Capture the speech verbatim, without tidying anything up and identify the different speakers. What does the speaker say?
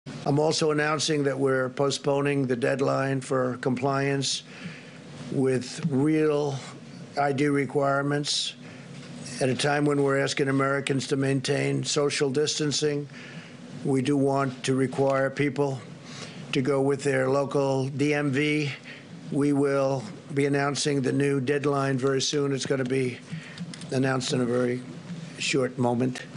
Speaker 1: I'm also announcing that we're postponing the deadline for compliance with real I D requirements at a time when we're asking Americans to maintain social distancing. We do want to require people to go with their local D M V. We will be announcing the new deadline very soon. It's going to be announced in a very short moment.